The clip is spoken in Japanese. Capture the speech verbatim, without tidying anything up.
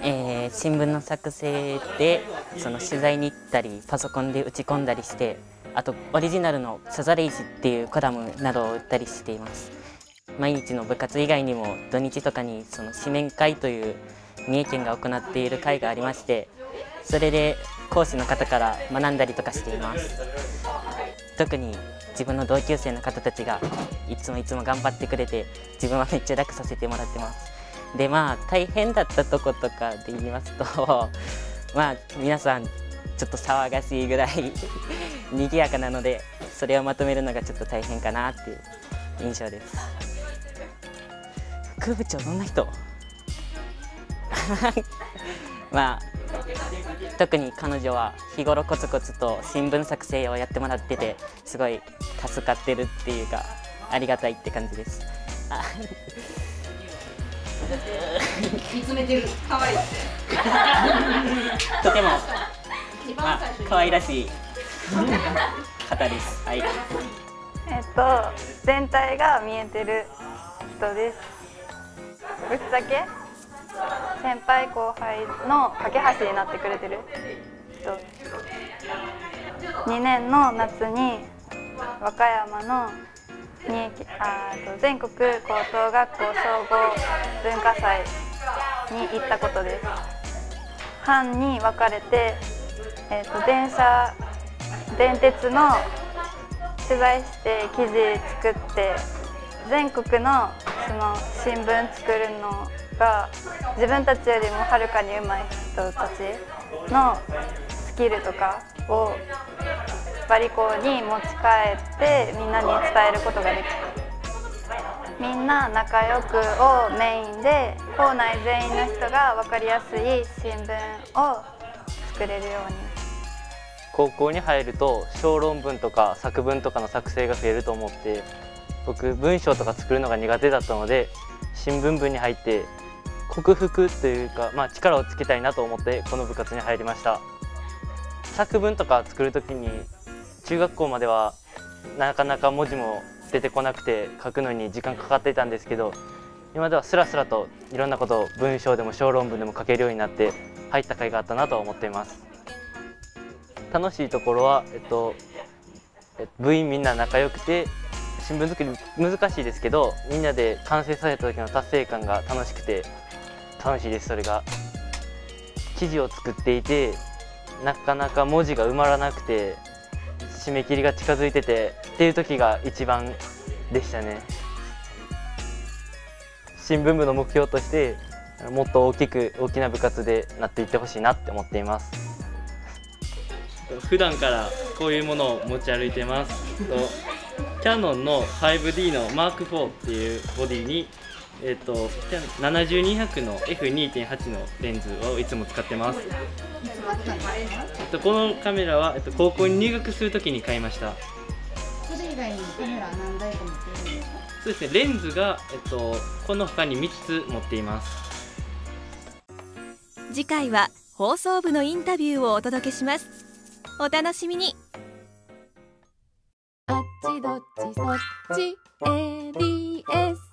えー、新聞の作成でその取材に行ったりパソコンで打ち込んだりして、あとオリジナルのサザレイジっていうコラムなどを売ったりしています。毎日の部活以外にも土日とかにその紙面会という三重県が行っている会がありまして、それで講師の方から学んだりとかしています。特に自分の同級生の方たちがいつもいつも頑張ってくれて、自分はめっちゃ楽させてもらってます。でまあ大変だったとことかで言いますとまあ皆さんちょっと騒がしいぐらい賑やかなので、それをまとめるのがちょっと大変かなっていう印象です。副部長どんな人まあ特に彼女は日頃コツコツと新聞作成をやってもらってて、すごい助かってるっていうかありがたいって感じです。 見つめてる、可愛いってとてもまあ可愛らしい方です。はい。 えっと全体が見えてる人です。ぶっちゃけ先輩後輩の架け橋になってくれてる人。にねんの夏に和歌山の三重県あと全国高等学校総合文化祭に行ったことです。班に分かれて、えー、と電車電鉄の取材して記事作って、全国のその新聞作るのが自分たちよりもはるかに上手い人たちのスキルとかをバリ校に持ち帰ってみんなに伝えることができた。みんな仲良くをメインで校内全員の人が分かりやすい新聞を作れるように。 高校に入ると小論文とか作文とかの作成が増えると思って、僕文章とか作るのが苦手だったので、新聞部に入って克服というか、まあ、力をつけたいなと思ってこの部活に入りました。作文とか作る時に中学校まではなかなか文字も出てこなくて書くのに時間かかっていたんですけど、今ではスラスラといろんなことを文章でも小論文でも書けるようになって入った甲斐があったなと思っています。楽しいところは、えっと、部員みんな仲良くて、新聞作り難しいですけどみんなで完成させた時の達成感が楽しくて楽しいです。それが記事を作っていてなかなか文字が埋まらなくて締め切りが近づいててっていう時が一番でしたね。新聞部の目標としてもっと大きく大きな部活でなっていってほしいなって思っています。 普段からこういうものを持ち歩いてます。キヤノンの ファイブディー のマークフォーっていうボディに、えっと、ななじゅうにひゃくの エフにてんはち のレンズをいつも使ってます。えっと、このカメラは、えっと、高校に入学するときに買いました。 それ以外にカメラ何台か持ってるんですか？ そうですね、レンズが、えっと、この他にみっつ持っています。 次回は放送部のインタビューをお届けします。お楽しみに。あっちどっちそっち エービーエス